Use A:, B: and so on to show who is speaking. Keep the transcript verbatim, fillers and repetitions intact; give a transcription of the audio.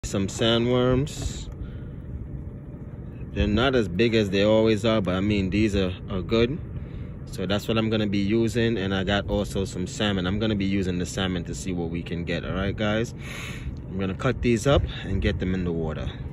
A: Some sandworms. They're not as big as they always are, but I mean these are, are good. So that's what I'm gonna be using, and I got also some salmon. I'm gonna be using the salmon to see what we can get. All right, guys, I'm gonna cut these up and get them in the water.